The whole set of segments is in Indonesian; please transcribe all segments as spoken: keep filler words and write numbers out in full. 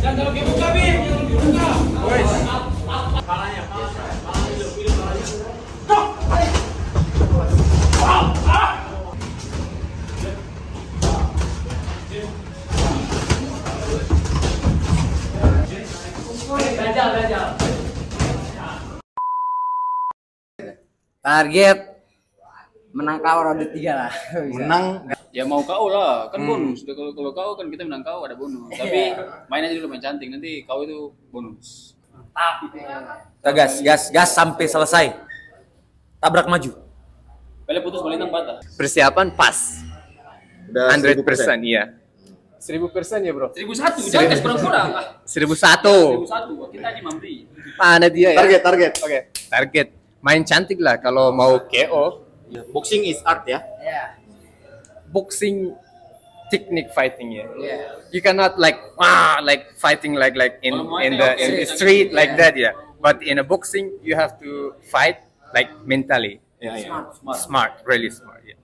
Jangan dibuka, Bin. Jangan dibuka. Wes. Palanya, palanya. Palanya dulu, pilih palanya. Stop. Ah, ah. Belajar, belajar. Target menang kau ronde tiga lah. Menang Ya mau kau lah, kan bonus. Udah kalau kalau kau kan kita menang kau ada bonus. Tapi main aja dulu main cantik, nanti kau itu bonus. Kita gas, gas, gas sampai selesai. Tabrak maju. Pele putus balik patah. Persiapan pas. udah seratus persen iya. Seribu persen ya bro. Seribu satu, jangan kurang-kurang. Seribu satu. Seribu satu, kita aja mampu. Mana dia ya? target target. Oke. Target. Main cantik lah kalau mau K O. Boxing is art ya. Ya. Boxing technique fighting ya. Yeah. You cannot like ah like fighting like like in Kalau Muay in Thai, the okay. in the street like that ya. But in a boxing you have to fight like mentally. Ya, ya. Smart. Smart, really smart. Yeah.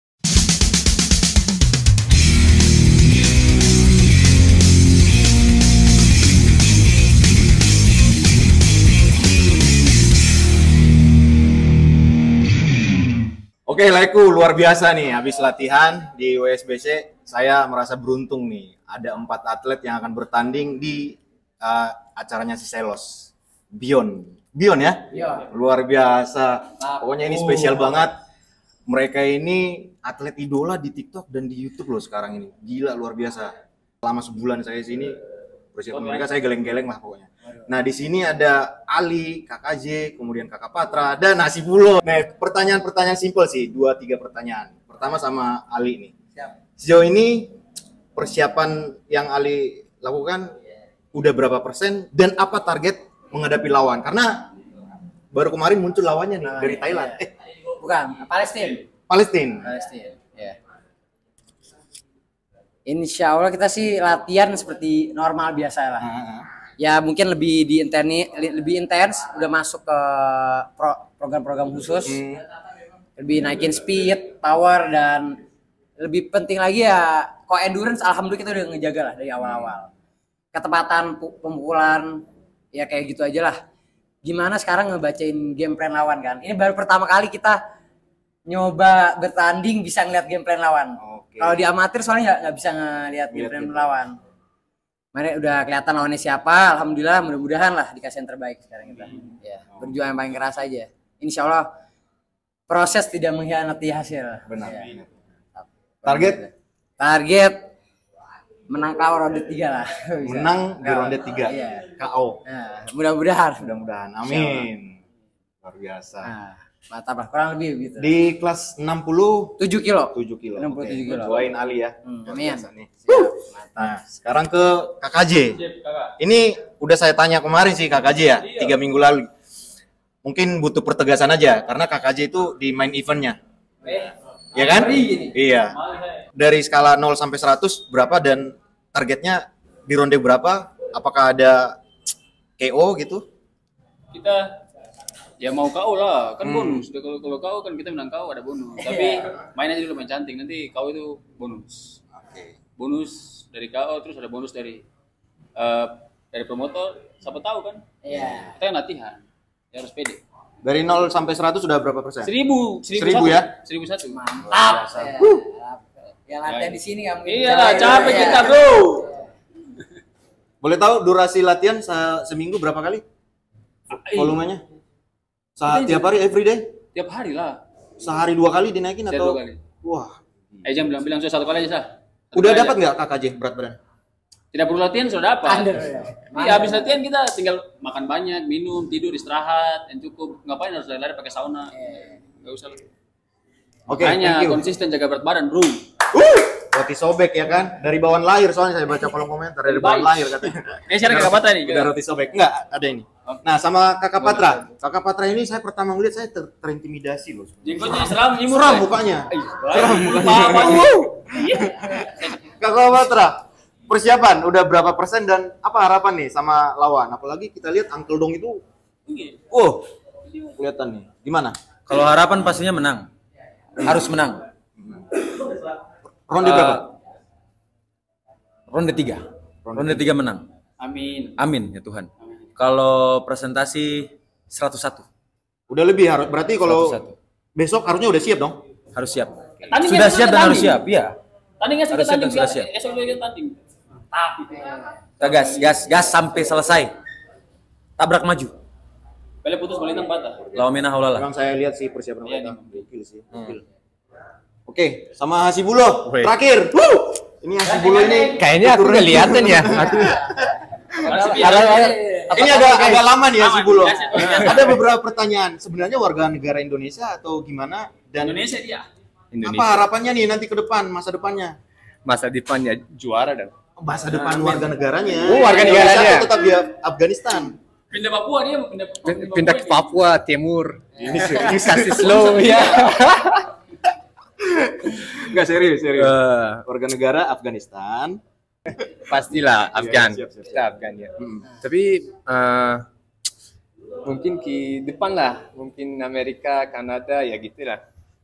Oke, Laiku luar biasa nih. Habis latihan di W S B C, saya merasa beruntung nih. Ada empat atlet yang akan bertanding di uh, acaranya si Selos. Bion, Bion ya? Iya. Luar biasa. Pokoknya ini spesial banget. Mereka ini atlet idola di TikTok dan di YouTube loh sekarang ini. Gila, luar biasa. Selama sebulan saya sini, persiapan mereka saya geleng-geleng lah pokoknya. Nah, di sini ada Ali, Kakak J, kemudian Kakak Patra, dan Hasibulo. Nah, pertanyaan-pertanyaan simpel sih, dua tiga pertanyaan. Pertama sama Ali nih. Sejauh ini persiapan yang Ali lakukan udah berapa persen dan apa target menghadapi lawan? Karena baru kemarin muncul lawannya nih dari Thailand. Eh, Bukan, Palestina. Palestina. Palestina. Ya. Insya Allah kita sih latihan seperti normal biasa lah. Ya mungkin lebih di inteni, lebih intens, udah masuk ke pro, program-program khusus, Hmm. lebih naikin speed, power, dan lebih penting lagi ya, kok endurance alhamdulillah kita udah ngejaga lah dari awal-awal. Ketepatan pu- pemukulan, ya kayak gitu aja lah. Gimana sekarang ngebacain game plan lawan kan? Ini baru pertama kali kita nyoba bertanding bisa ngeliat game plan lawan. Oke. Kalau di amatir soalnya nggak nggak bisa ngeliat game Ngeliat plan game. lawan. Mari udah kelihatan lawannya siapa, alhamdulillah mudah-mudahan lah dikasih yang terbaik sekarang kita. Ya, berjuang yang paling keras aja. Insya Allah proses tidak mengkhianati hasil. Benar. Ya. Target? Target menang K O ronde tiga lah. Bisa. Menang di ronde tiga. Iya. K O. Nah, mudah-mudahan. Mudah-mudahan. Amin. Luar biasa. Nah, mantap lah, kurang lebih begitu. Di kelas enam puluh tujuh kilo. tujuh kilo. enam puluh tujuh Oke, kilo. doain Ali ya. Hmm, Luar amin. biasa nih. Siap, mantap. Nah, sekarang ke Kakak J. Kakak. Ini udah saya tanya kemarin sih Kakak J ya, Iya. tiga minggu lalu. Mungkin butuh pertegasan aja, karena Kakak J itu di main eventnya. Ya kan? Iya. Dari skala nol sampai seratus berapa dan targetnya di ronde berapa? Apakah ada K O gitu? Kita ya mau kau lah, kan Hmm. bonus. Udah kalau kalau kau kan kita menang kau ada bonus. Tapi main aja dulu main cantik, nanti kau itu bonus. Oke. Bonus dari K O, terus ada bonus dari eh, dari promotor. Siapa tahu kan? Iya. Kita kan latihan, ya harus pede. Dari nol sampai seratus sudah berapa persen? Seribu, seribu, Seribu satu. ya? Seribu satu. Mantap. Ya. Yang latihan di sini nggak mungkin. Iya lah, capek Ya. kita bro. Boleh tahu durasi latihan se- seminggu berapa kali? Volumenya? Sa- tiap hari, every day? Tiap hari lah. Sehari dua kali dinaikin Saya atau? dua kali. Wah. Eh jangan bilang-bilang saya satu kali aja sah. Satu Udah kali dapat aja. nggak Kakak J berat badan? Tidak perlu latihan sudah dapat. Under, ya. Iya, habis latihan kita tinggal makan banyak, minum, tidur, istirahat, yang cukup. Ngapain harus lari-lari pakai sauna? Enggak usah. lah. Oke, Makanya thank you. konsisten jaga berat badan, bro. Uh, roti sobek ya kan? Dari bawaan lahir soalnya saya baca kolom komentar dari bawaan Baik. lahir katanya. Eh, sekarang kakak Patra nih. Udah roti sobek. Enggak, ada ini. Nah, sama Kakak Patra. Kakak Patra ini saya pertama ngeliat saya ter- terintimidasi loh. Jenggotnya seram, nyimur. Seram ya? mukanya. Seram mukanya. Kakak Patra, persiapan udah berapa persen dan apa harapan nih sama lawan? Apalagi kita lihat Uncle Dong itu, oh, kelihatan nih. Gimana? Kalau harapan pastinya menang. Harus menang. Ronde Eh, berapa? Ronde tiga. Ronde tiga menang. Amin. Amin ya Tuhan. Kalau presentasi seratus satu. Udah lebih harus. Berarti kalau seratus satu. besok harusnya udah siap dong? Harus siap. Tanding Sudah kan, siap dan tanding. harus siap, iya. Tandingnya sudah Harus siap dan tanding, sudah siap. esok juga tanding. Tapi Kita gas, gas, gas sampai selesai. Tabrak maju. Bale putus melintang patah. La mina haulala. Memang saya lihat sih persiapan Iya, mereka. nih. Gokil sih. Gokil. Oke, sama Hasibulo. Woi. Terakhir. Wuh! Ini Hasibulo ini Kayaknya aku kelihatan ya. ini agak agak lama nih Hasibulo. Aman, biasa. Ada beberapa pertanyaan. Sebenarnya warga negara Indonesia atau gimana? Dan Indonesia dia. apa Indonesia. harapannya nih nanti ke depan, masa depannya? Masa depannya juara dong. Masa depan warga negaranya. Oh, warga Indonesia negaranya. atau tetap di Afghanistan. Pindah Papua dia mau pindah Papua. Pindah ke Papua Timur. Ini ini kasih slow ya. Enggak serius, serius. Eh, Warga negara Afghanistan. pastilah Afgan. siap, siap, siap. Kita Afgan ya. Tapi eh, mungkin ke depan lah, mungkin Amerika, Kanada ya gitulah.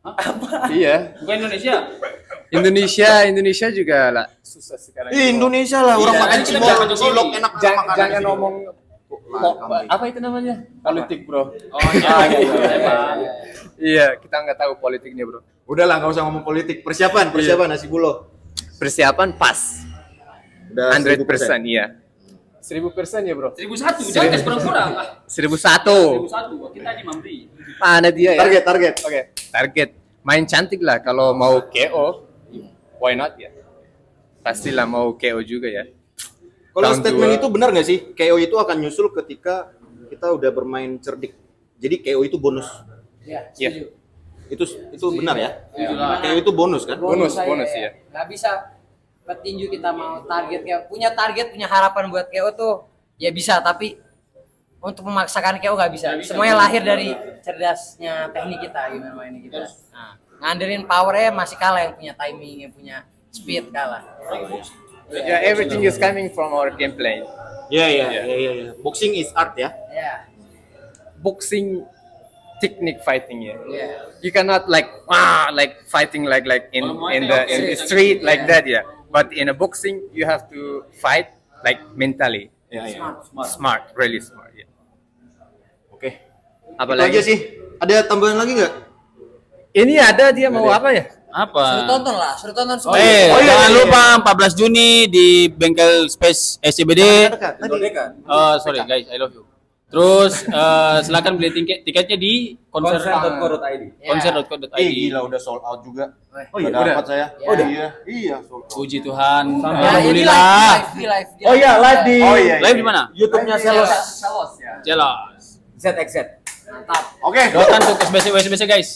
Iya. Bukan Indonesia. Indonesia, Indonesia juga lah susah sekarang. Ih, Indonesia lah orang Iya, makan kita cilok, jangan cilok Jokowi. enak Jangan, makanan jangan di sini. ngomong Lah, kambing. apa itu namanya? Politik, bro. Oh iya, iya, iya. Iya, kita nggak tahu politiknya, bro. Udahlah, nggak usah ngomong politik. Persiapan, persiapan Hasibulo. Persiapan pas. Udah seratus persen, iya. Seribu persen ya bro. Seribu satu, jangan kasih kurang-kurang. Ah, seribu seribu satu. satu, kita aja memberi. Mana dia ya? Target, target. Oke, target. Main cantik lah kalau mau K O. Why not ya? Pastilah mau K O juga ya. Kalau Tahun statement dua. itu benar nggak sih? K O itu akan nyusul ketika kita udah bermain cerdik. Jadi K O itu bonus. Ya, Iya. setuju. Itu itu benar ya? Ya, K O itu bonus kan? Bonus, saya bonus, ya. nggak bisa petinju kita mau target kayak punya target punya harapan buat K O tuh ya bisa, tapi untuk memaksakan K O nggak bisa. Semuanya lahir dari cerdasnya teknik kita gimana mainnya kita. Nah, ngandelin powernya masih kalah, yang punya timing, yang punya speed kalah. Yeah, everything is coming from our gameplay. Iya, iya, iya, iya. iya. Boxing is art ya. Ya, Boxing technique fighting ya. ya. You cannot like ah like fighting like like in Kalau in Muay the Thai, in the oke. street like Yeah. that ya. But in a boxing you have to fight like mentally. Iya, iya. Smart, really smart. Ya. Oke. Itu Apalagi aja sih. Ada tambahan lagi nggak? ini ada dia mau apa ya? Apa? Suruh tonton lah, suruh tonton semua. Eh, Oh, iya, jangan iya, lupa empat belas Juni di bengkel Space S C B D. Dekat, tadi. Oh, sorry guys, I love you. Terus eh, silakan beli tiket tiketnya di konser konser.co.id. Ya. konser dot co dot Eh, i d. gila udah sold out juga. Oh, iya, udah. dapat saya. Oh, udah. Iya, iya sold out. Puji Tuhan. Ya, ini live, Alhamdulillah. live, di live, di Oh iya, live di Oh iya. Live di mana? YouTube-nya Selos. Jelas. Z X Z. Mantap. Oke. Doakan untuk S B C S B C guys.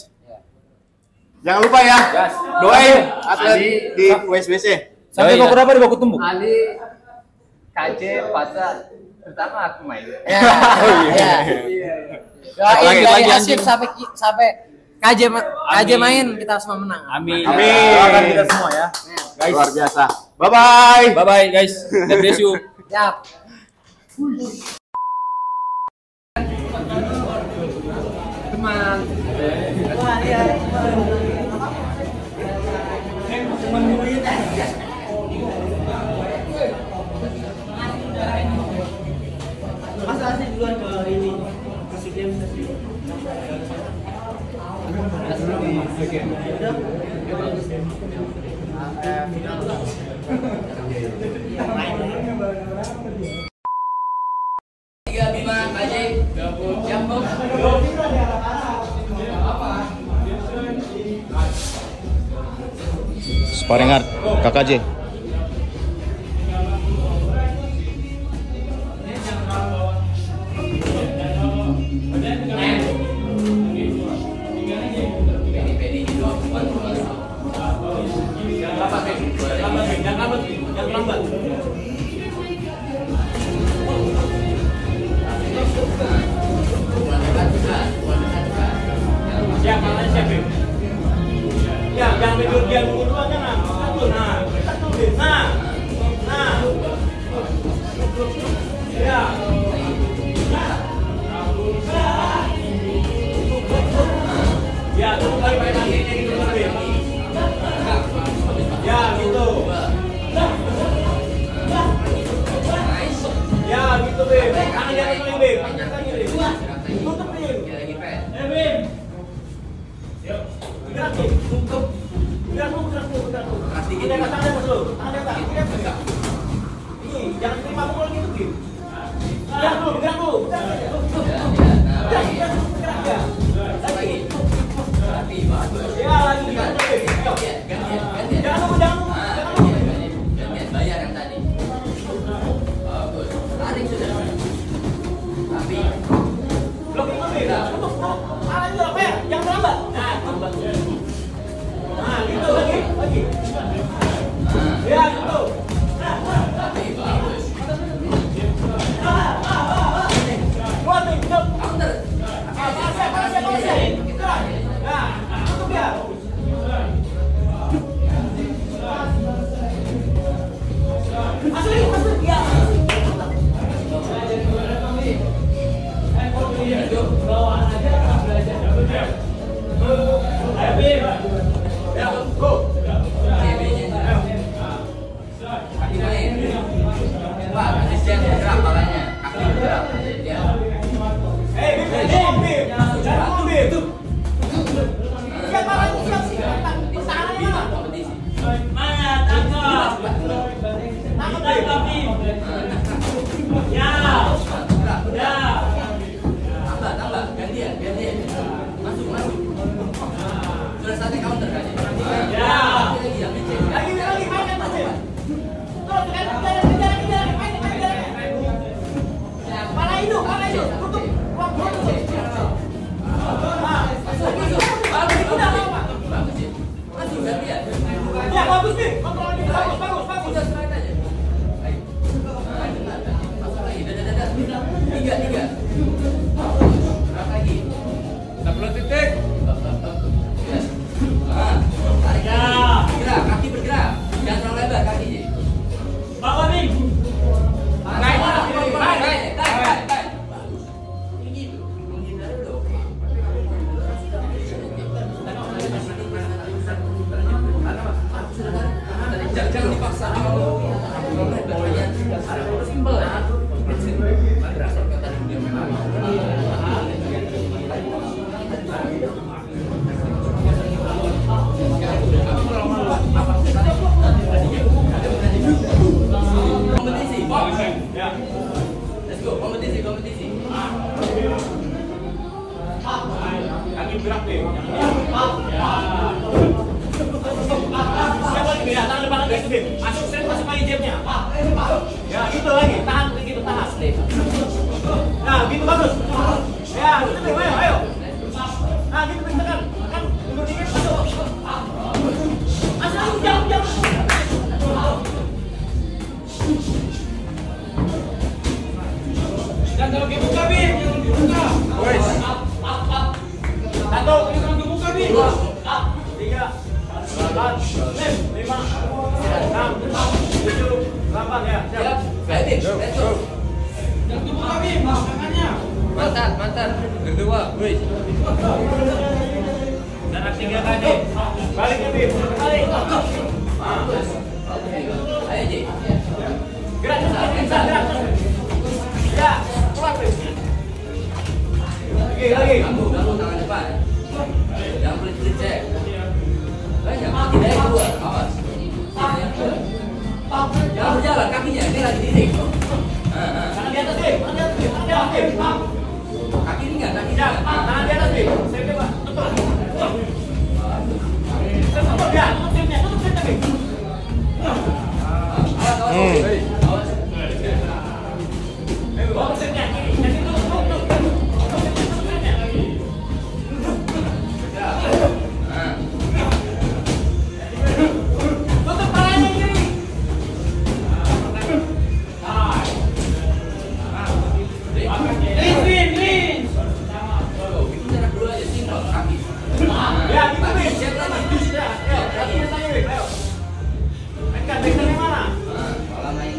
Jangan lupa ya. Doain atlet di U S B C. Sampai Yoi, mau berapa di baku tumbuk? Ali, K J, Pasa, terutama aku main. Ya. Iya. Doain Lagi, dari lagi, Hasib anjing. sampai ki- sampai K J ma- K J Amin. main kita semua menang. Amin. Amin. Doakan kita semua ya. Ya. Luar biasa. Bye bye. Bye bye guys. God bless you. Siap. Tiga Bima K J. Siap bos. Sparring art K K J. Siap, tangannya siap, Bim. Ya, jangan tidur dia nunggu dulu, jangan. Satu, nah. Nah. Nah. Ya. Ya, tunggu kali pakai kakinya gitu, Bim. Ya, gitu. Bim. Gerak dulu, gerak dulu. Gerak, gerak, gerak, gerak. Lagi. Tapi bagus. Ya, lagi. Gantian, gantian, gantian. Jangan lupa, jangan lupa. Ah, Jangan lupa. gantian, gantian. Bayar yang tadi. Bagus. Tarik sudah. Tapi Blok itu, Bim. Untuk, untuk. Arah juga, Pak. Jangan terlambat. Nah, terlambat. Nah, gitu, lagi, lagi. Ya, gitu. tapi bagus. Keluar, Bim. Jauh. Counter. Ah, palasnya, palasnya, palasnya. Gerak. Nah, tutup ya. Masuk lagi, masuk. Ya. Ayo, Bim. Ya, go. Kaki main. Pak, kasih siap gerak palanya. Kaki bergerak. Ya. Eh, Bim, Bim, Bim. Jangan dulu, Bim. Siap, Pak. Siap, siap. Pertahanannya mana? Kompetisi. Mana? Tangkap. Tangkap, Bim. Ya. Gerak, Ya. gerak. Tambah, tambah. Gantian, gantian. Masuk, masuk. Sudah saatnya counter kan? Ya. Lagi, lagi, ambil cek. Lagi, lagi, main atas, Bim. Terus, kejar, kejar, kejar, kejar. Main, main, kejar. Pala hidup, pala hidup. Tutup. Ruang, ruang, tutup. Ah. Masuk, masuk. Bagus, bagus. Bagus, ya. Masuk, gantian. Ya, bagus, Bim. Kontrol Bim. Bagus, bagus, bagus. Udah straight aja. Ayo. Ah, benar. Masuk lagi. Dadah, dadah. Tiga, tiga. Gerak lagi. sepuluh titik. Ah, tarik Ya. lagi. Gerak, kaki bergerak. Jangan terlalu lebar kaki, Ji. Bawa, Bim. Ah, Baik, baik, baik, baik, baik. baik, baik, baik, baik. Bagus. Ini gitu. Menghindari dulu. Jangan dipaksa dulu. Simpel. Berasal ke tadi dia memang. Kompetisi. Ya. Let's go. Kompetisi, kompetisi. Kaki gerak, Bim. Ya. Siapa lagi, Bim? Ya, tangan depan lagi, Bim. Masuk, set, masuk lagi jamnya. Ya, gitu lagi. Tahan, gitu, tahan. Nah, gitu bagus. Ya, gitu, Bim. Ayo, ayo. Nah, gitu, Bim. Tekan. Tekan. Mundur dikit, masuk. Masuk lagi, jauh, jauh. Dan kalau dibuka, Bim. Dibuka. Satu, ini kalau dibuka, Bim. Tiga, empat, lima, enam, tujuh, delapan, ya. Siap. Ayo, Bim. Let's go. Yang dibuka, Bim. Tangannya. Mantap, mantap. Kedua, wih. Jarak tiga kali. Balik ke Bim. Balik. Bagus. Ayo, Ji. Gerak, gerak, gerak, gerak. Ya, keluar, Bim. Lagi, lagi. Ganggu, ganggu tangan depan. Jangan pelit-pelit cek. Banyak, tidak yang keluar. Awas. Tidak yang keluar. Jangan berjalan kakinya, ini lagi diri. Ah, ah. Tangan di atas, Bim. Tangan di atas, Bim. Tangan di atas, Bim. Kaki ringan, kaki Ya, ringan. tangan di atas, Bim. Saya coba. Tutup. Tutup, ya. Tutup timnya. Tutup timnya, Bim. Awas, awas. Awas. Bawa ke timnya. Kiri. Kiri, tutup, tutup, tutup. Tutup timnya, tutup timnya. Ah. Tutup palanya kiri. Lin, lin, lin. Oh, itu jarak dulu aja, simpel, kaki. Ya, gitu, Bim. Siap lagi. Ya, ya, kaki tanya, Bim. Ayo. Mainkan, mainkan yang mana? Ah, malah main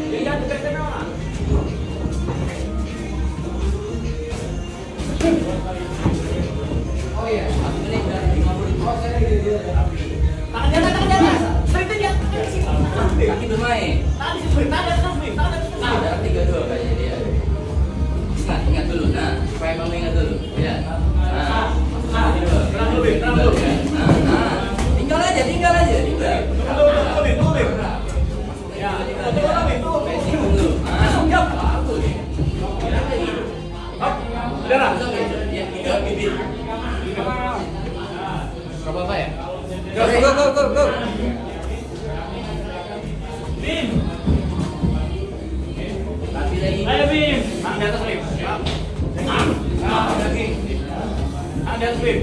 Tangan di atas bib.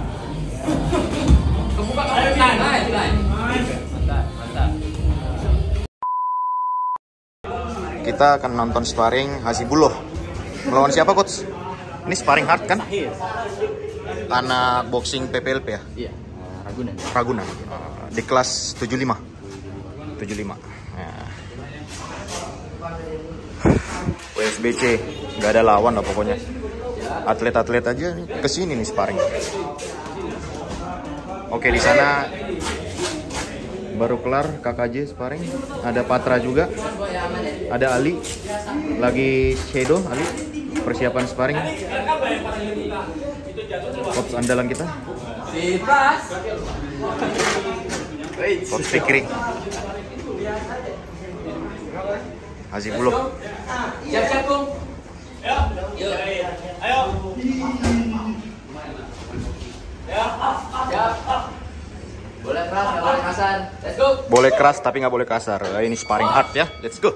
Kebuka ke naik, naik, naik. Mantap, mantap. Kita akan nonton sparring Hasibullah melawan siapa, coach? Ini sparring hard kan? Anak boxing P P L P ya? Iya, Ragunan. Ragunan. Uh, di kelas tujuh puluh lima. tujuh puluh lima. Nah. W S B C nggak ada lawan lah pokoknya. Atlet-atlet aja kesini nih sparring. Oke, di sana baru kelar K K J sparring. Ada Patra juga. Ada Ali. Lagi shadow Ali. Persiapan sparring. Coach andalan kita. Sifas. Coach Fikri. Hasibullah. Siap-siap, Bung. Ayo. Ayo. Ya. Siap. Boleh keras, nggak boleh kasar. Let's go. Boleh keras tapi nggak boleh kasar. Ini sparring hard ya. Let's go.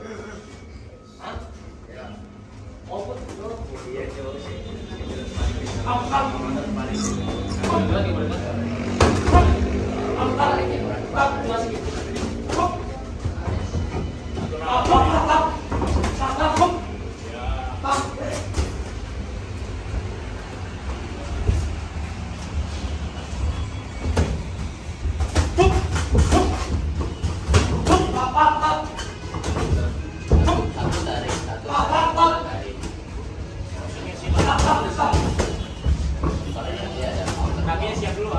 Kakinya siap dulu.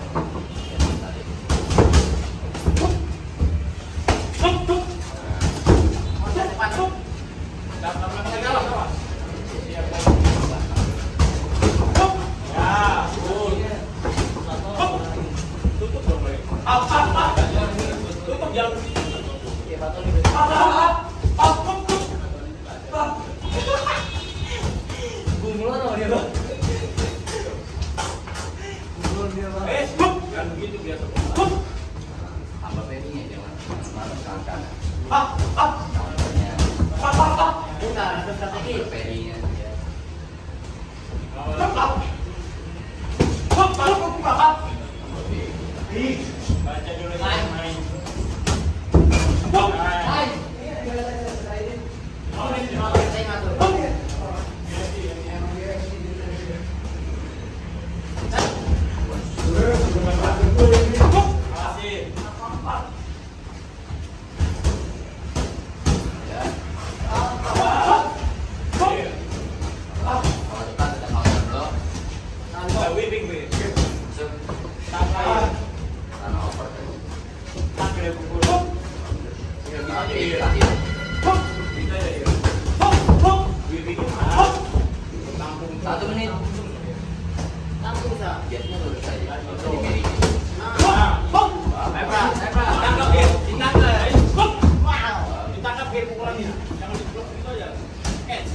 Satu menit. Biasanya lurus saja. Jadi miring. Ditangkap ya, ditangkap. Ditangkap ya pukulannya. Jangan diblok gitu aja. Catch.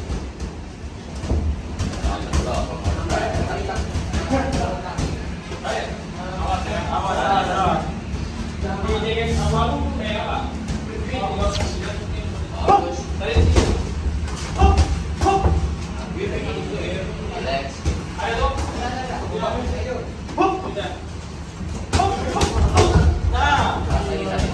Awas ya, awas, awas. Ini guys, awal kayak apa? Relax. Ayo dong. Nah, Lagi satu.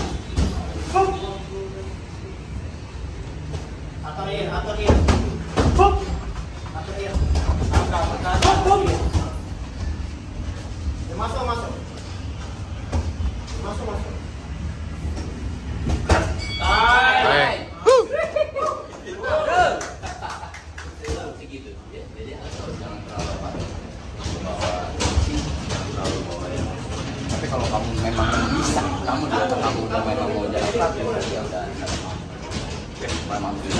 atorin, atorin. Atorin. Angkat, angkat. Masuk, masuk. Masuk, masuk. Baik. Segitu. Jadi asal jangan terlalu apa. Terlalu bawah ya. Tapi kalau kamu memang bisa, kamu di otak kamu udah memang mau jalan kaki, ya udah. Memang bisa.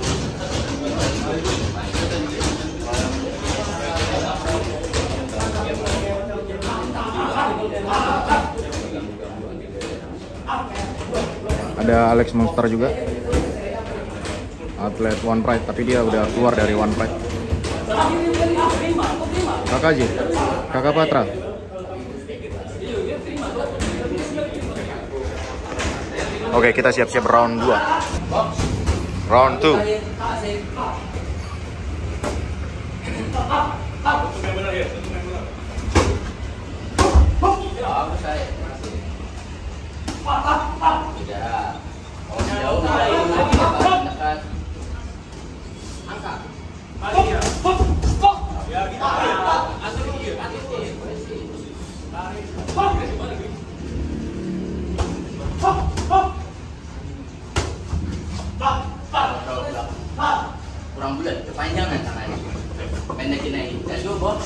Ada Alex Monster juga, atlet One Pride, tapi dia udah keluar dari One Pride. Kakak J, Kakak Patra. Oke, kita siap-siap round dua. Round two. benar ya. saya. Tidak. Kalau jauh mulai dekat. Angkat. Ya, gitu. Asal dikit, asal dikit. Kurang bulat, kepanjangan tangannya. Pendekin lagi. Let's go, bos.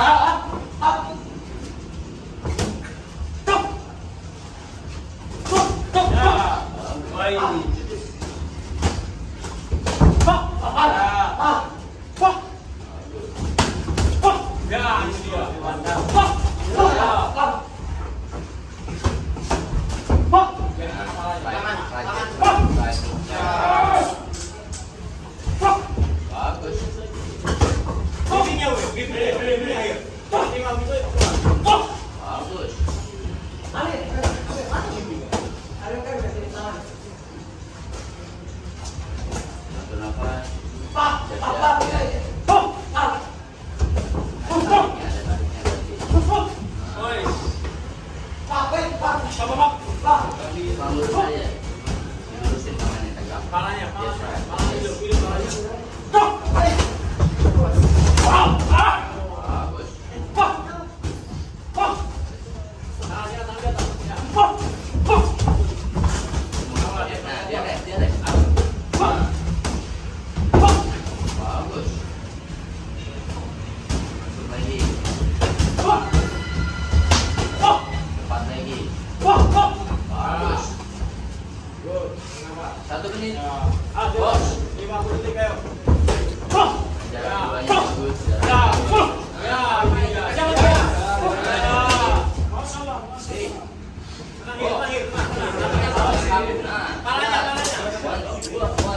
Satu menit. Bos. lima puluh detik ayo. Jarak duanya bagus. Ya. Ya. Jangan ya. Masyaallah. Tenang, tenang, tenang. Palanya, palanya. Dua, dua.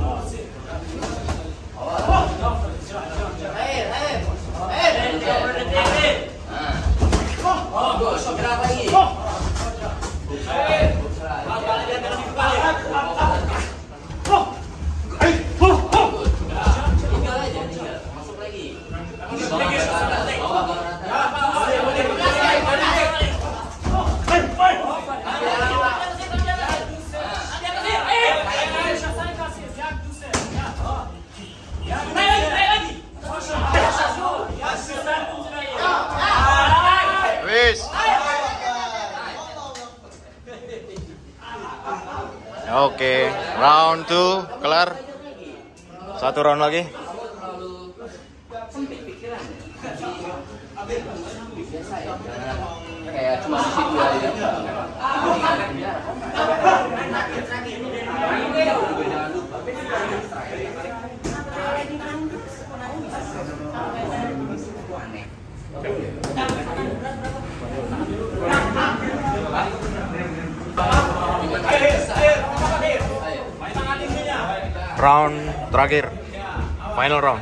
Awas. Air, air. Air. Air. Nah. Bagus. Gerak lagi. Air. Palanya jangan dibalik. Oke, round two kelar. Satu round lagi. Kayak cuma di situ aja. Round terakhir, final round.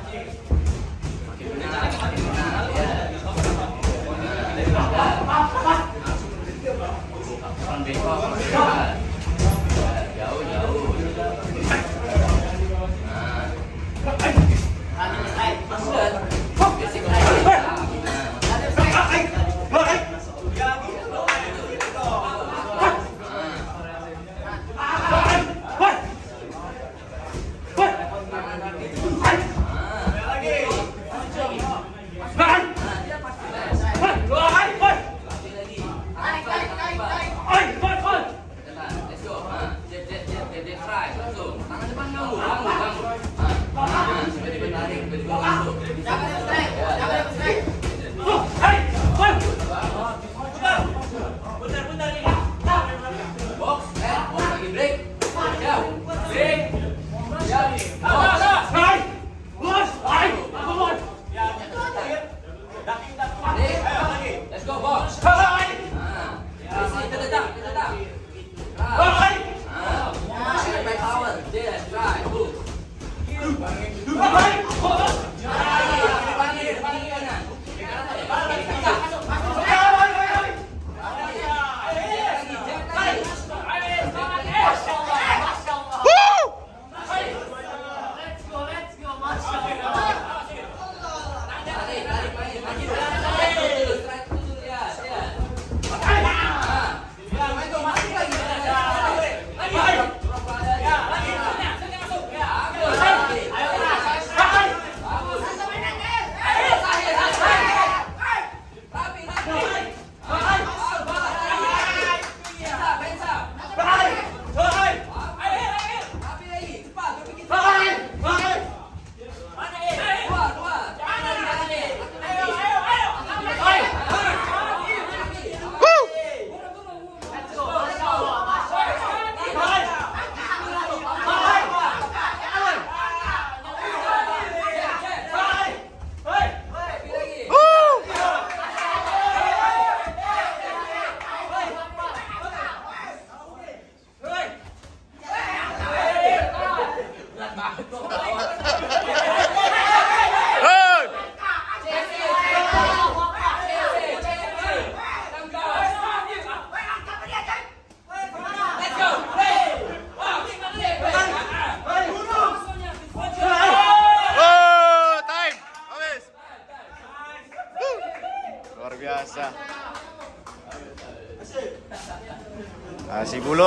puluh.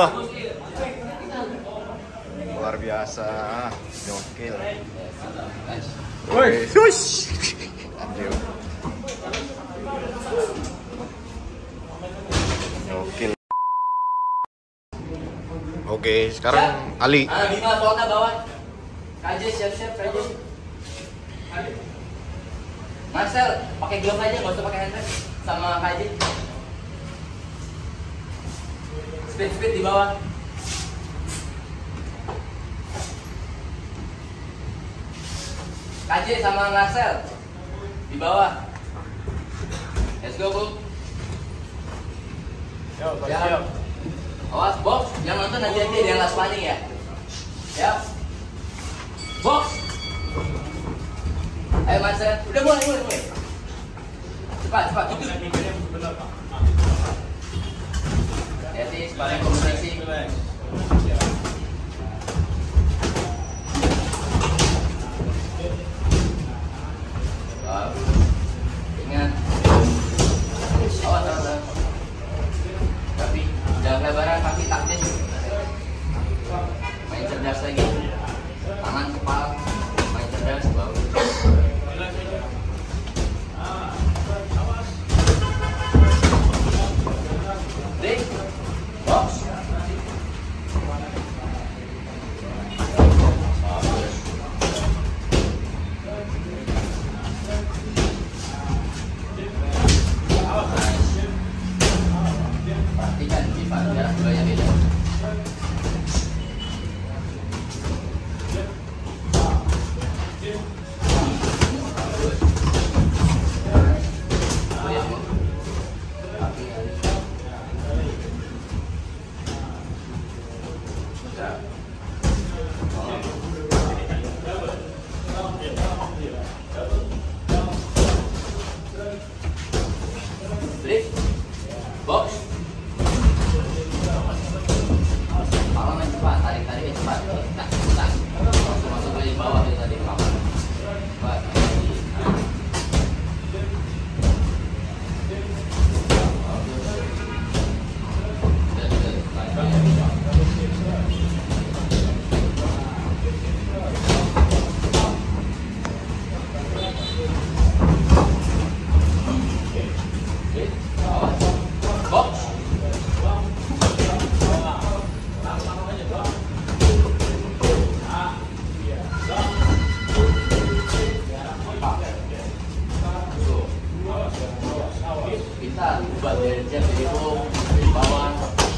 Luar biasa. Gokil. Woi, shush. Anjir. Gokil. Oke, sekarang Ali. Ah, Bima soalnya bawah. K J siap-siap K J. Marcel, pakai glove aja, nggak usah pakai handbrake sama K J. Speed speed di bawah. K J sama Marcel di bawah. Let's go, Bu. Yo, Ya. siap. Awas, box. Yang nonton nanti aja dia last paning ya. Ya. Box. Ayo Marcel, udah mulai mulai mulai. Cepat cepat. Hati-hati, sparring komunikasi. Bagus. Ingat. Awas awas. Tapi jangan lebaran kaki taktis. Main cerdas lagi. Tangan kepala. Main cerdas bagus. Break. Box. Perhatikan Viva, jarak duanya beda. Break. Box. Kalau main cepat, tarik tariknya cepat. Tak, tak. Masuk masuk dari bawah itu tadi kawan. Cepat. Box. Kita ubah dari jam dari bawah di bawah.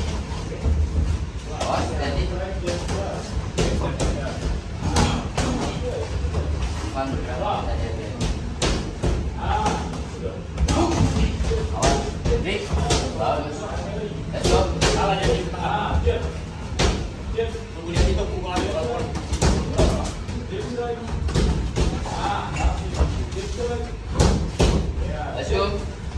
Awas hati-hati. Depan bergerak hati-hati. Awas, break. Bagus. Let's go. Salah jadi tengah. Tunggu dia itu pukul lagi. Let's go.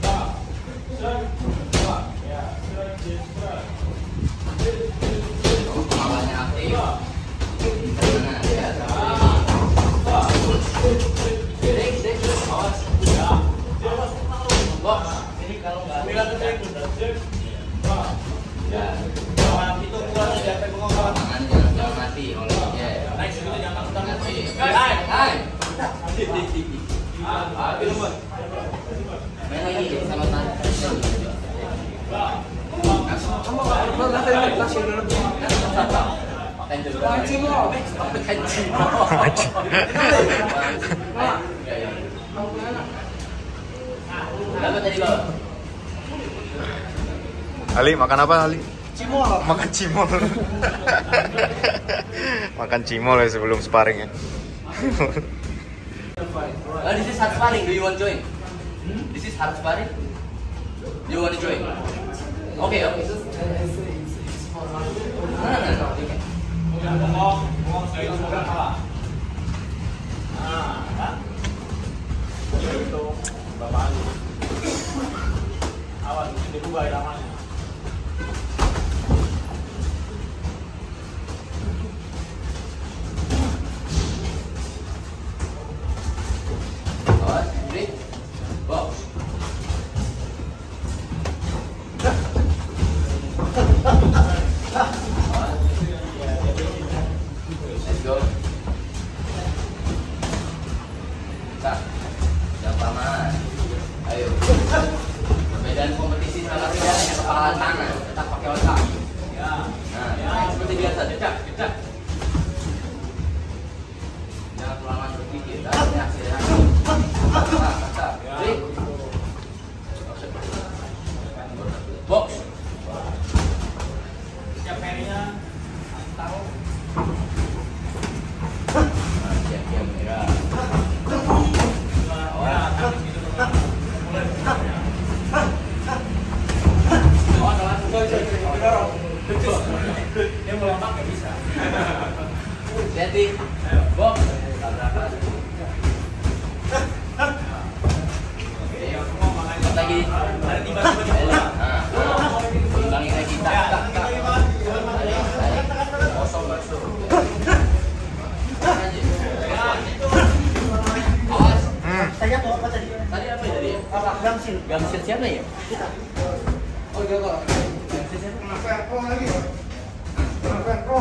Kepalanya aktif. Karena dia break, break, awas. Box. Ini kalau nggak bilang ke saya Ya. itu kurang aja sampai bengong kawan. Tangan jangan jangan mati. Ya. Naik situ jangan takut Mati. Naik. Hai. Bagus. Main lagi sama tangan. Makan juga. Makan cimo. Berapa tadi bawah? Ali makan apa Ali? Cimol. Makan cimol. Makan cimol ya sebelum sparring ya. Oh, this is hard sparring. Do you want to join? This is hard sparring. Do you want to join? Okay, okay. No, no, no, okay. Bengong, bengong saya itu bukan salah. Nah, kan? Itu Bapak Ali. Awas, mesti dirubah namanya. Awas, break. Box. Let's go. Kita, jangan paman. Ayo. Perbedaan kompetisi salah tidak hanya kepala tangan, tetap pakai otak. Nah, seperti biasa, cecak, cecak. Jangan kelamaan berpikir, dan reaksi reaksi. Mantap, mantap. Break. Box. Siap perinya. Tahu. Siap, siap, merah. Dia mau lompat nggak bisa. Jadi, box. Lagi. Ada tiba-tiba. Nah, ulangin lagi. Tak, tak, tak. Kosong masuk. Awas. Tadi apa apa tadi? Tadi apa ya tadi? Apa? Gamsil. Gamsil siapa ya? Oh iya kok. Gamsil siapa? Kenapa Pro lagi? Kenapa Pro?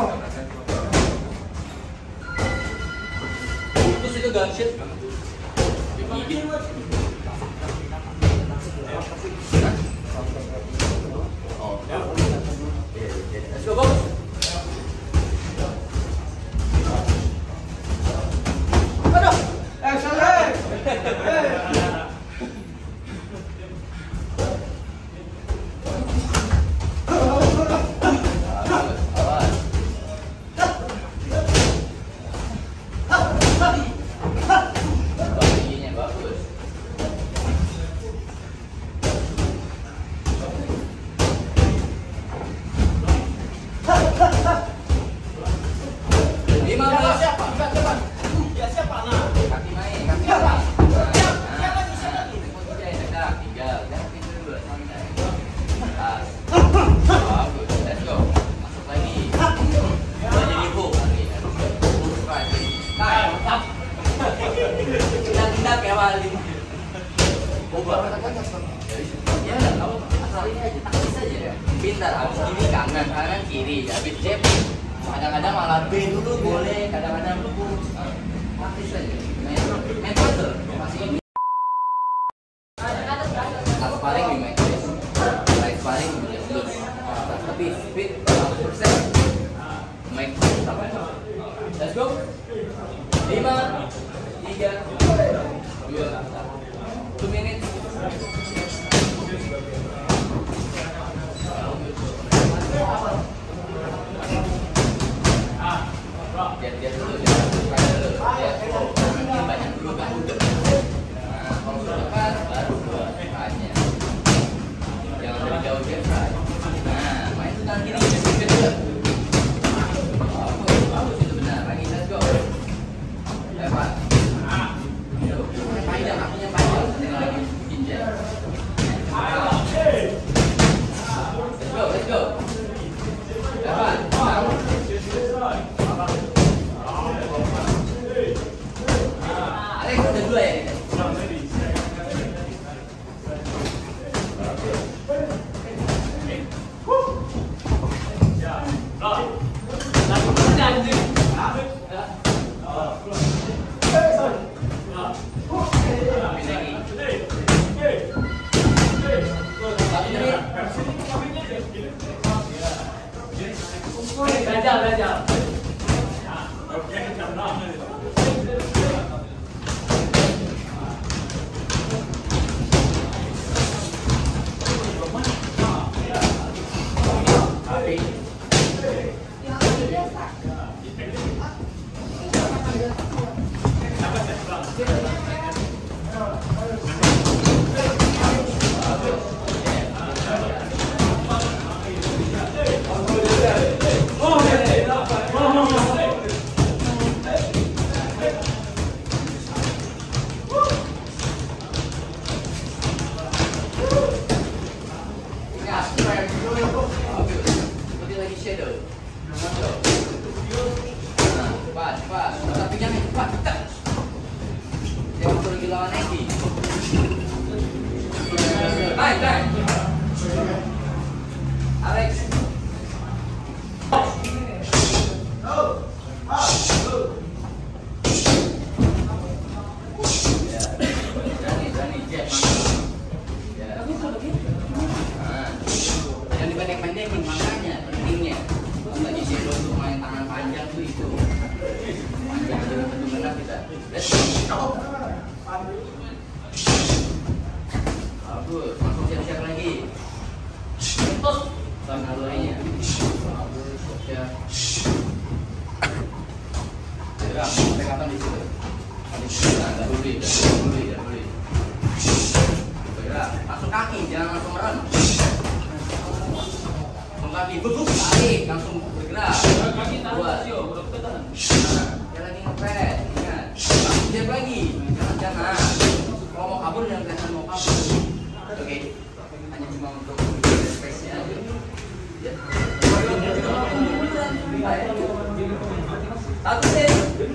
Terus itu gamsil. Digigit. Oh. Let's go, box. Aduh. Eh, salah. Baginya bagus. Lima belas. Siapa? Siapa? Ya siapa? Nah. Kaki main, kaki main. Nah, Siapa lagi? Siapa lagi? tinggal, tinggal, jangan pintu dulu, santai. Tas. Bagus, let's go. Masuk lagi. Udah jadi hook lagi. Hook strike. Hai, tap. Tindak-tindak ya Wali. Ubah. Ya, kamu asal ini aja, taktis aja ya. Pintar, habis ini kanan, kanan kiri, habis jab. Kadang-kadang malah B dulu boleh, kadang-kadang taktis aja. Main, main puzzle, masih ini. Atas paling di main chest, right paling boleh loose. Tapi speed seratus persen main sama. Let's go. Lima, tiga, dua, two minutes. Lihat-lihat dulu, lihat dulu, lihat dulu. Banyak dulu kan. Nah, kalau sudah dekat baru buat hanya. Jangan dari jauh dia try. Nah, main itu tangan kiri jadi kedua. Bagus, bagus itu benar. Lagi let's go. Lepas. Aduh, panjang, kakinya panjang. Tinggal lagi bikin jab. Let's go, let's go. Lepas. Alex udah dua ya? Belajar, belajar. Seperti lagi shadow. Nah, cepat, cepat. Tapi jangan cepat, cepat. Dia mau lagi lawan Eki. Hai, hai. Alex. Oh, oh, oh. bergerak, pegangkan di situ. Di situ, nah, nggak boleh, nggak boleh, nggak boleh. Bergerak, masuk kaki, jangan langsung merem. Langsung kaki, bubuk, tarik, langsung bergerak. Buat. Nah, dia lagi ngepet, ingat. Jab lagi, jangan jangan. Kalau mau kabur jangan kelihatan mau kabur. Oke, hanya cuma untuk space-nya aja. Ya. Satu deh.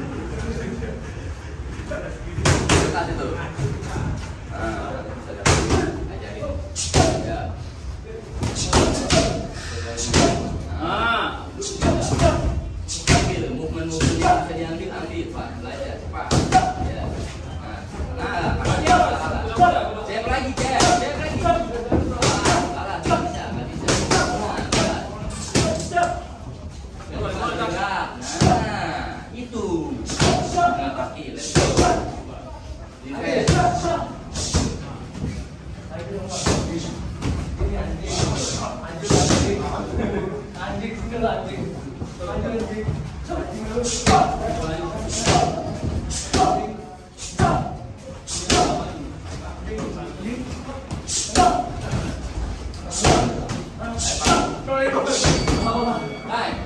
Kasih tuh. Nah, ajarin. Ya. Ah. Ambil movement-movement yang bisa diambil, ambil, Pak. Belajar cepat. Ya. Nah, nah, kalah. Jab lagi, jab, jab lagi. Kalah, kalah, nggak bisa, nggak bisa. Nah, nah, itu. Nah, kaki, let's go. Defense. Hai.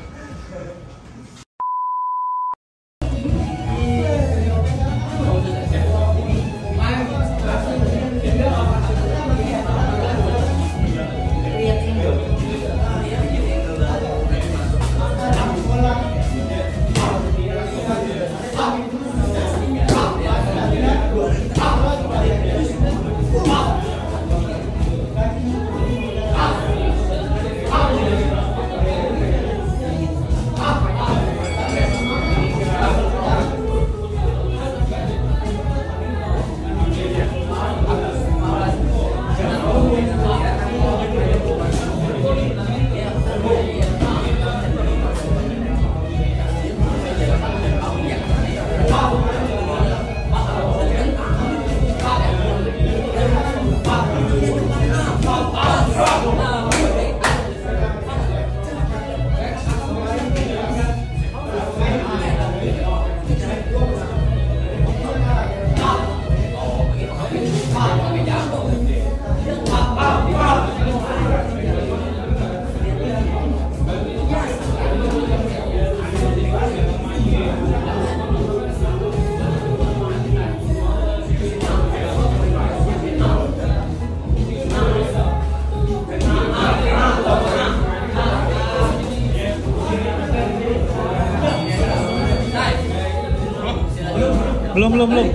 Belum, belum, belum.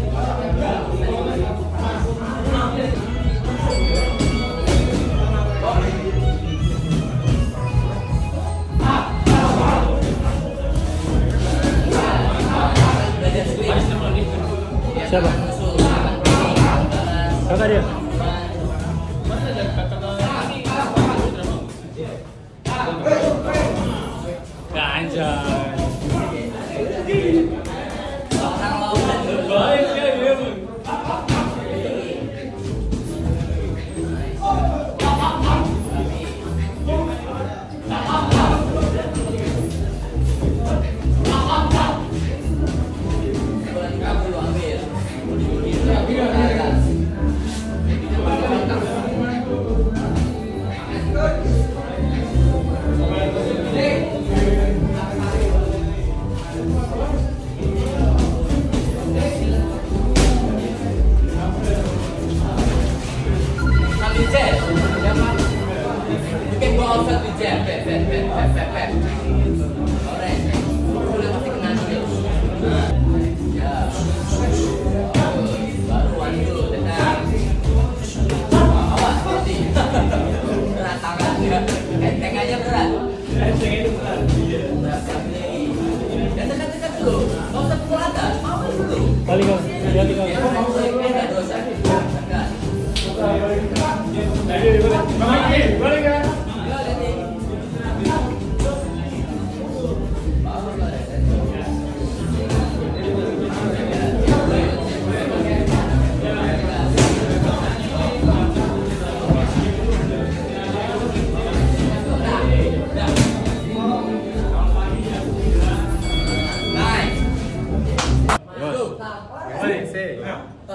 Siapa? Kakak dia. Anjay.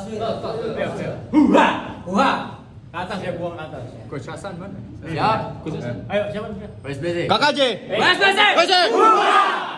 Ayo, ayo. Huha, huha. Ke atas ya, buang ke atas. Coach Hasan mana? Siap. Ayo, siapa? P S B C. Kakak J. P S B C. Huha.